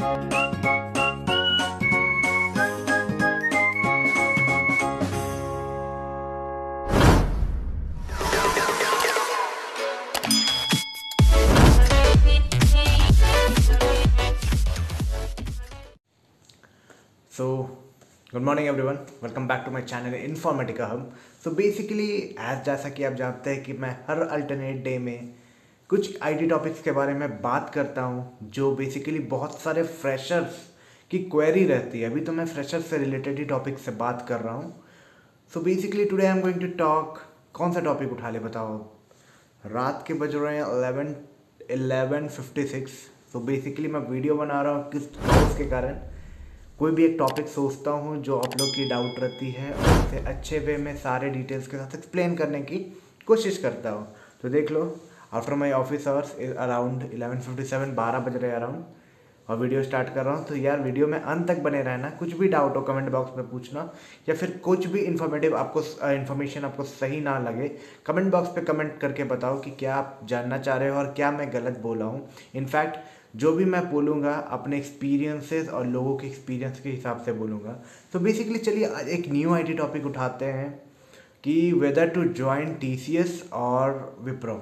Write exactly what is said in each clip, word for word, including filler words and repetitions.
So, good morning everyone, welcome back to my channel Informatica Hub. So basically as जैसा कि आप जानते हैं कि मैं हर अल्टरनेट डे में कुछ आईटी टॉपिक्स के बारे में बात करता हूं जो बेसिकली बहुत सारे फ्रेशर्स की क्वेरी रहती है। अभी तो मैं फ्रेशर्स से रिलेटेड ही टॉपिक से बात कर रहा हूं। So basically today I am going to talk, कौन सा टॉपिक उठा ले बताओ। रात के बज रहे हैं eleven eleven fifty six. So basically मैं वीडियो बना रहा हूँ किस कॉज के कारण। कोई भी एक टॉपिक सोचता हूँ जो आप लोग की डाउट रहती है और उसे अच्छे वे में सारे डिटेल्स के साथ एक्सप्लेन करने की कोशिश करता हूँ। तो देख लो, after my office hours is around eleven fifty seven, बारह बज रहे अराउंड, और वीडियो स्टार्ट कर रहा हूँ। तो यार वीडियो में अंत तक बने रहना। कुछ भी डाउट हो कमेंट बॉक्स में पूछना, या फिर कुछ भी इन्फॉर्मेटिव आपको इन्फॉर्मेशन आपको सही ना लगे, कमेंट बॉक्स पे कमेंट करके बताओ कि क्या आप जानना चाह रहे हो और क्या मैं गलत बोला हूँ। इनफैक्ट जो भी मैं बोलूँगा अपने एक्सपीरियंसेस और लोगों के एक्सपीरियंस के हिसाब से बोलूँगा। तो बेसिकली चलिए एक न्यू आईटी टॉपिक उठाते हैं कि वेदर टू ज्वाइन टीसीएस और विप्रो।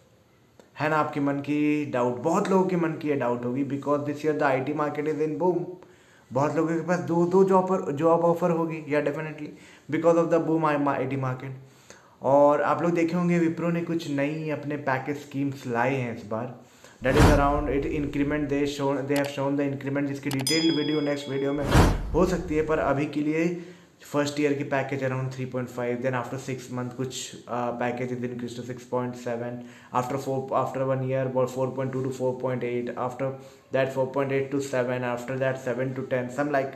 है ना आपके मन की डाउट, बहुत लोगों के मन की ये डाउट होगी, because this year the IT market is in boom. बहुत लोगों के पास दो दो जॉब जॉब ऑफर होगी, या definitely because of the boom IT market. और आप लोग देखे होंगे विप्रो ने कुछ नई अपने पैकेज स्कीम्स लाए हैं इस बार। That is around it increment they show they have shown the increment, जिसकी डिटेल्ड वीडियो नेक्स्ट वीडियो में हो सकती है। पर अभी के लिए फर्स्ट ईयर की package around three point five, then after six month कुछ package is increase to six point seven, after four after one year four point two to four point eight, after that four point eight to seven, after that seven to ten, some like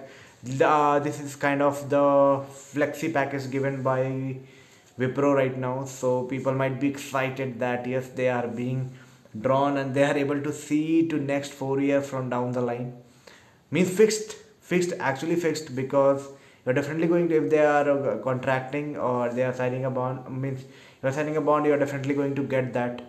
this is kind of the flexi package given by Wipro right now. So people might be excited that yes, they are being drawn and they are able to see to next four years from down the line. Means fixed, fixed, actually fixed, because you're definitely going to, if they are uh, contracting or they are signing a bond, means you're signing a bond, you're definitely going to get that.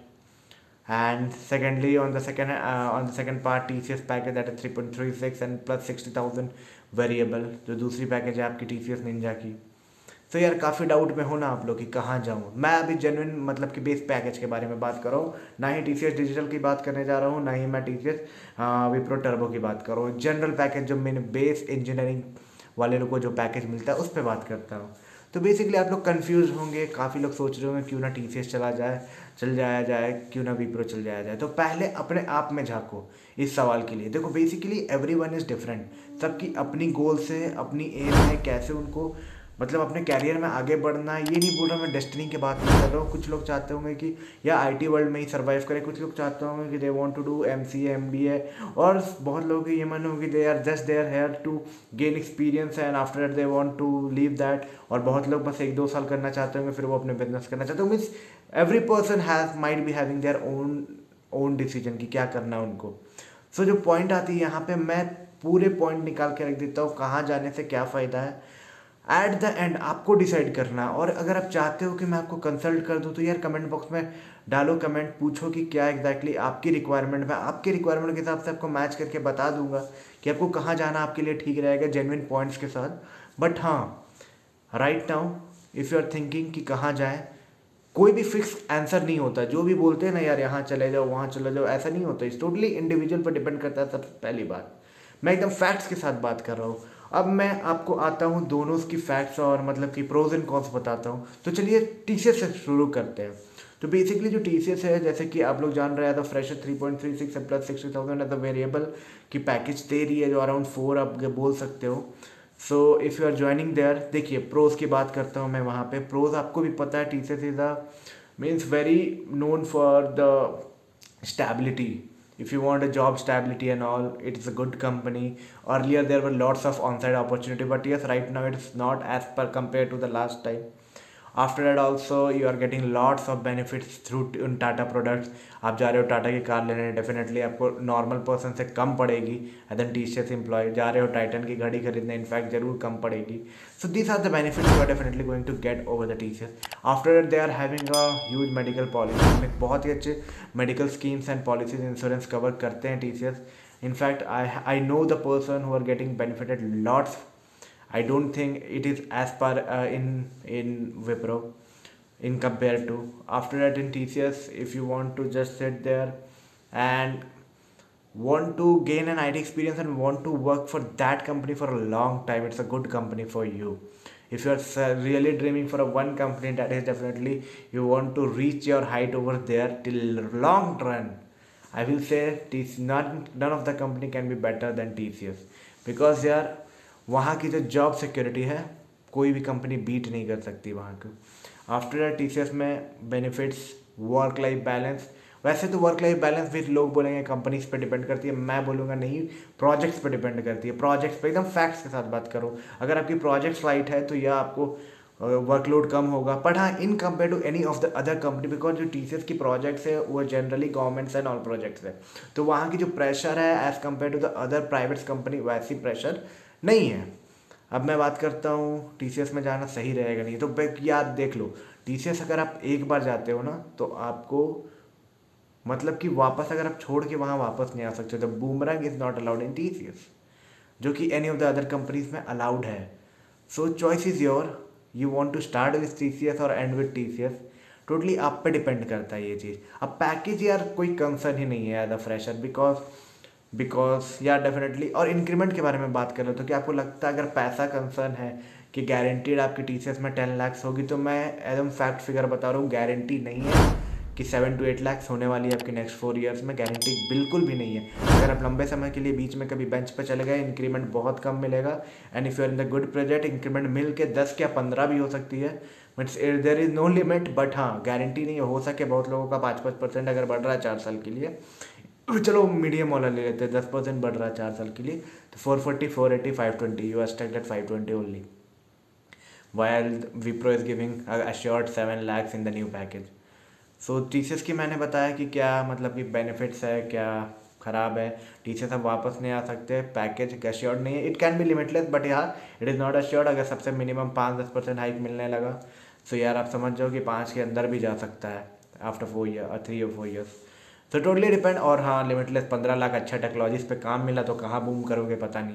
And secondly, on the second uh, on the second part, T C S package that is three point three six and plus sixty thousand variable, जो दूसरी package है आपकी T C S Ninja की। तो यार काफ़ी doubt में हो ना आप लोग कि कहाँ जाऊँ। मैं अभी जेन्युइन मतलब कि बेस पैकेज के बारे में बात कर रहा हूँ, ना ही टी सी एस डिजिटल की बात करने जा रहा हूँ, ना ही मैं T C S Wipro turbo की बात कर रहा हूँ। जनरल पैकेज जो मैंने बेस इंजीनियरिंग वाले लोग को जो पैकेज मिलता है उस पर बात करता हूँ। तो बेसिकली आप लोग कंफ्यूज होंगे, काफ़ी लोग सोच रहे होंगे क्यों ना टी सी एस चला जाए चल जाया जाए क्यों ना विप्रो चल जाया जाए। तो पहले अपने आप में झाँको इस सवाल के लिए। देखो basically every one is different, सबकी अपनी गोल से अपनी एम है, कैसे उनको मतलब अपने कैरियर में आगे बढ़ना है। ये नहीं बोल रहा मैं डेस्टिनी की बात नहीं कर रहा हूँ। कुछ लोग चाहते होंगे कि या आईटी वर्ल्ड में ही सर्वाइव करें, कुछ लोग चाहते होंगे कि they want to do MCA MBA, और बहुत लोग ये मन होगी they are just they are here to gain experience and after that they want to leave that. और बहुत लोग बस एक दो साल करना चाहते होंगे फिर वो अपने बिजनेस करना चाहते होंगे। Means every person has might be having their own own decision कि क्या करना है उनको। सो so, जो पॉइंट आती है यहाँ पे मैं पूरे पॉइंट निकाल के रख देता हूँ कहाँ जाने से क्या फ़ायदा है। एट द एंड आपको डिसाइड करना। और अगर आप चाहते हो कि मैं आपको कंसल्ट कर दूं तो यार कमेंट बॉक्स में डालो कमेंट, पूछो कि क्या एग्जैक्टली आपकी रिक्वायरमेंट है। आपके रिक्वायरमेंट के हिसाब से आपको मैच करके बता दूंगा कि आपको कहाँ जाना आपके लिए ठीक रहेगा, जेन्युइन पॉइंट्स के साथ। बट हाँ, right now if you are thinking कि कहाँ जाए, कोई भी फिक्स आंसर नहीं होता। जो भी बोलते हैं ना यार यहाँ चले जाओ वहाँ चले जाओ, ऐसा नहीं होता। इस टोटली इंडिविजुअल पर डिपेंड करता है। सबसे पहली बात मैं एकदम फैक्ट्स के साथ बात कर रहा हूँ। अब मैं आपको आता हूँ दोनों की फैक्ट्स और मतलब कि प्रोज एंड कॉन्स बताता हूँ। तो चलिए टीसीएस से शुरू करते हैं। तो बेसिकली जो टीसीएस है, जैसे कि आप लोग जान रहे हैं, तो fresher three point three six plus sixty thousand as a variable की पैकेज दे रही है, जो अराउंड फोर आप बोल सकते हो। So if you are joining there, देखिए प्रोज की बात करता हूँ मैं वहाँ पे। प्रोज आपको भी पता है, TCS is a means very known for the stability. If you want a job stability and all, it's a good company. Earlier there were lots of on-site opportunity, but yes, right now it's not as per compared to the last time. After that also you are getting lots of benefits through Tata products. आप जा रहे हो टाटा की car लेने, definitely आपको normal person से कम पड़ेगी as an T C S employee. जा रहे हो टाइटन की घड़ी खरीदने, इनफैक्ट जरूर कम पड़ेगी। So these are the benefits you are definitely going to get over the T C S. After that they are having a huge medical policy में बहुत ही अच्छे medical schemes and policies insurance cover करते हैं T C S. In fact, I I know the person who are getting benefited lots. I don't think it is as per uh, in in Wipro in compared to. After that, in T C S, if you want to just sit there and want to gain an I T experience and want to work for that company for a long time, it's a good company for you. If you're s- really dreaming for a one company, that is definitely you want to reach your height over there till long run. I will say T C, not none of the company can be better than T C S, because यार वहाँ की जो job security है कोई भी company beat नहीं कर सकती वहाँ को. After that T C S में बेनिफिट्स, वर्क लाइफ बैलेंस. वैसे तो वर्क लाइफ बैलेंस भी लोग बोलेंगे कंपनीज पे डिपेंड करती है, मैं बोलूँगा नहीं, प्रोजेक्ट्स पे डिपेंड करती है. प्रोजेक्ट्स पे एकदम फैक्ट्स के साथ बात करो, अगर आपकी प्रोजेक्ट्स राइट है तो यह आपको वर्कलोड कम होगा. बट हाँ, in compare to any of the other company, because जो टी सी एस की प्रोजेक्ट्स है वो generally governments and all projects है, तो वहाँ की जो प्रेशर है as compare to the other private company वैसी प्रेशर नहीं है. अब मैं बात करता हूँ टी सी एस में जाना सही रहेगा नहीं, तो याद देख लो, टी सी एस अगर आप एक बार जाते हो ना तो आपको मतलब कि वापस अगर आप छोड़ के वहाँ वापस नहीं आ सकते. The boomerang is not allowed in T C S, जो कि any of the other companies में अलाउड है. So choice is your, you want to start with T C S और end with T C S. Totally आप पे depend करता है ये चीज़. अब पैकेज यार कोई कंसर्न ही नहीं है as a fresher, because because यार डेफिनेटली. और इंक्रीमेंट के बारे में बात करें तो क्या आपको लगता है अगर पैसा कंसर्न है कि गारंटीड आपकी टी सी एस में टेन लैक्स होगी, तो मैं एकदम फैक्ट फिगर बता रहा हूँ, गारंटी नहीं है कि सेवन टू एट लैक्स होने वाली है आपके नेक्स्ट फोर ईयर्स में. गारंटी बिल्कुल भी नहीं है. अगर आप लंबे समय के लिए बीच में कभी बेंच पे चले गए, इंक्रीमेंट बहुत कम मिलेगा. And if you are in the good project, increment मिल के दस या पंद्रह भी हो सकती है. But there is no limit. But हाँ, गारंटी नहीं हो सके. बहुत लोगों का पाँच पाँच परसेंट अगर बढ़ रहा है चार साल के लिए, चलो मीडियम वाला ले लेते हैं, दस परसेंट बढ़ रहा है चार साल के लिए, तो four forty four eighty five twenty you are stuck at five twenty only, while Wipro is giving assured seven lakhs in the new package. So T C S की मैंने बताया कि क्या मतलब कि बेनिफिट्स है, क्या ख़राब है. टी सी एस अब वापस नहीं आ सकते, पैकेज अश्योर्ड नहीं है. It can be limitless but यार इट इज़ नॉट अश्योर्ड. अगर सबसे मिनिमम पाँच दस परसेंट हाइक मिलने लगा तो यार आप समझ जाओ कि पाँच के अंदर भी जा सकता है आफ्टर फोर ईयर थ्री और फोर ईयर्स. तो टोटली डिपेंड. और हाँ, लिमिटलेस पंद्रह लाख अच्छा टेक्नोलॉजीज पे काम मिला तो कहाँ बूम करोगे पता नहीं.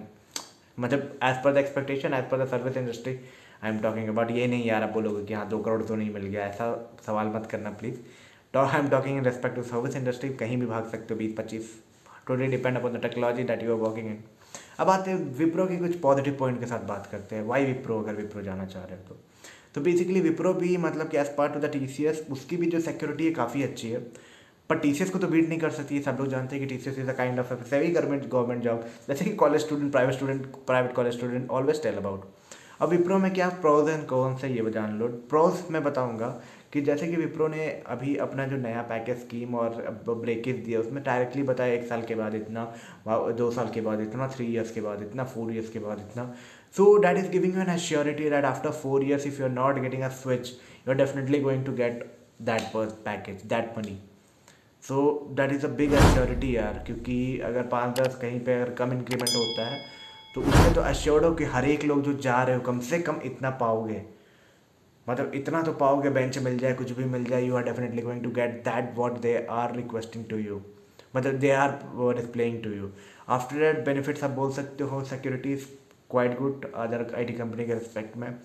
मतलब as per the expectation, as per the service industry I am talking about. ये नहीं यार आप बोलोगे कि हाँ दो करोड़ तो नहीं मिल गया, ऐसा सवाल मत करना प्लीज़. तो I am talking in respect to service industry. कहीं भी भाग सकते हो बीस पच्चीस, totally depend upon the technology that you are working in. अब आते हैं विप्रो की कुछ पॉजिटिव पॉइंट के साथ बात करते हैं. वाई विप्रो, अगर विप्रो जाना चाह रहे हो तो तो बेसिकली विप्रो भी मतलब कि as part of the T C S उसकी भी जो सिक्योरिटी है काफ़ी अच्छी है. पर टी सी एस को तो बीट नहीं कर सकती. सब लोग जानते हैं कि T C S is a kind of semi government government job, जैसे कि college student, private student, private college student always tell about. अब विप्रो में क्या प्रोज एंड कॉन्स है ये जान लो. प्रोज मैं बताऊंगा कि जैसे कि विप्रो ने अभी अपना जो नया पैकेज स्कीम और ब्रेकेज दिया उसमें डायरेक्टली बताया एक साल के बाद इतना, दो साल के बाद इतना, थ्री ईयर्स के बाद इतना, फोर ईयर्स के बाद इतना. So that is giving you an assurity that after four years if you are not getting a switch you are definitely going to get that package, that money. So that is a big assurity यार, क्योंकि अगर पाँच दस कहीं पे अगर कम increment होता है तो उससे तो एश्योर्ड हो कि हर एक लोग जो जा रहे हो कम से कम इतना पाओगे. मतलब इतना तो पाओगे, बेंच मिल जाए, कुछ भी मिल जाए, you are definitely going to get that what they are requesting to you, मतलब they are displaying to you. After that benefits आप बोल सकते हो security is quite good other IT टी कंपनी के रिस्पेक्ट में.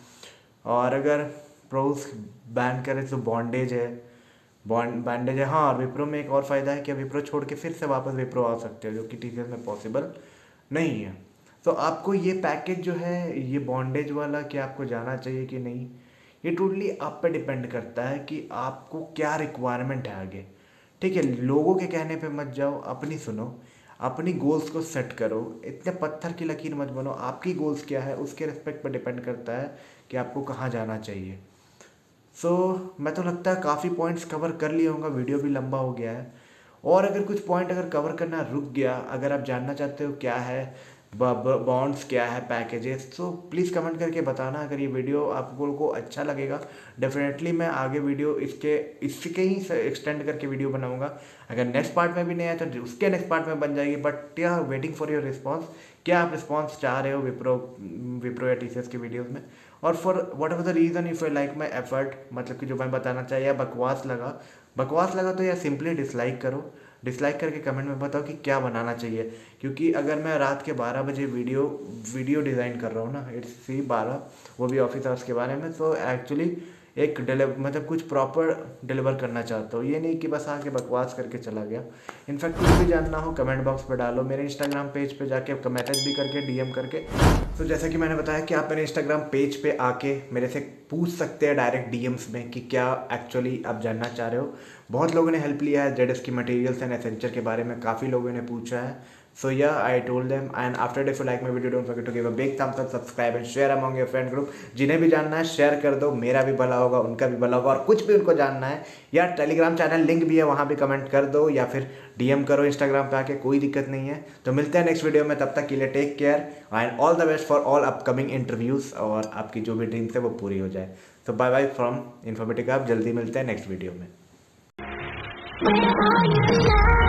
और अगर प्रोज बैन करें तो बॉन्डेज है, बॉन्ड बैंडेज है. हाँ, विप्रो में एक और फ़ायदा है कि विप्रो छोड़ के फिर से वापस विप्रो आ सकते हो, जो कि टी सी एस में पॉसिबल नहीं है. तो आपको ये पैकेज जो है ये बॉन्डेज वाला, क्या आपको जाना चाहिए कि नहीं, ये टोटली आप पे डिपेंड करता है कि आपको क्या रिक्वायरमेंट है आगे. ठीक है, लोगों के कहने पे मत जाओ, अपनी सुनो, अपनी गोल्स को सेट करो. इतने पत्थर की लकीर मत बनो. आपकी गोल्स क्या है उसके रिस्पेक्ट पर डिपेंड करता है कि आपको कहाँ जाना चाहिए. सो so, मैं तो लगता है काफ़ी पॉइंट्स कवर कर लिया होगा, वीडियो भी लंबा हो गया है. और अगर कुछ पॉइंट अगर कवर करना रुक गया, अगर आप जानना चाहते हो क्या है बॉन्ड्स, क्या है पैकेजेस, तो प्लीज़ कमेंट करके बताना. अगर ये वीडियो आपको को अच्छा लगेगा डेफिनेटली मैं आगे वीडियो इसके इसके ही एक्सटेंड करके वीडियो बनाऊंगा. अगर नेक्स्ट पार्ट में भी नहीं आया तो उसके नेक्स्ट पार्ट में बन जाएगी. बट या वेटिंग फॉर योर रिस्पॉन्स, क्या आप रिस्पॉन्स चाह रहे हो विप्रो विप्रो या टी सी एस के वीडियोज़ में. और for whatever the reason if you like my effort, मतलब कि जो मैं बताना चाहिए बकवास लगा बकवास लगा तो या सिंपली डिसलाइक करो. डिसलाइक करके कमेंट में बताओ कि क्या बनाना चाहिए, क्योंकि अगर मैं रात के बारह बजे वीडियो वीडियो डिज़ाइन कर रहा हूँ ना, इट्स सी बारह, वो भी ऑफिस आवर्स के बारे में, तो एक्चुअली एक डिलीवर मतलब कुछ प्रॉपर डिलीवर करना चाहता हूँ। ये नहीं कि बस आके बकवास करके चला गया। इनफैक्ट कुछ भी जानना हो कमेंट बॉक्स पे डालो, मेरे इंस्टाग्राम पेज पे जाके मैसेज भी करके डीएम करके। तो जैसा कि मैंने बताया कि आप मेरे इंस्टाग्राम पेज पे आके मेरे से पूछ सकते हैं डायरेक्ट डीएम्स में कि क्या एक्चुअली आप जानना चाह रहे हो। बहुत लोगों ने हेल्प लिया है जेडएस की मटेरियल्स एंड एसेंचर के बारे में, काफ़ी लोगों ने पूछा है। So yeah, I told them, and after that if you like my video, don't forget to give a big thumbs up, subscribe and share among your friend group। जिन्हें भी जानना है शेयर कर दो, मेरा भी भला होगा, उनका भी भला होगा। और कुछ भी उनको जानना है या टेलीग्राम चैनल लिंक भी है, वहाँ भी कमेंट कर दो या फिर डीएम करो इंस्टाग्राम पे आके, कोई दिक्कत नहीं है। तो मिलते हैं नेक्स्ट वीडियो में, तब तक के लिए take care and all the best for all upcoming interviews, और आपकी जो भी ड्रीम्स है वो पूरी हो जाए। तो बाय बाय फ्रॉम इन्फॉर्मेटिका, आप जल्दी मिलते हैं नेक्स्ट वीडियो में।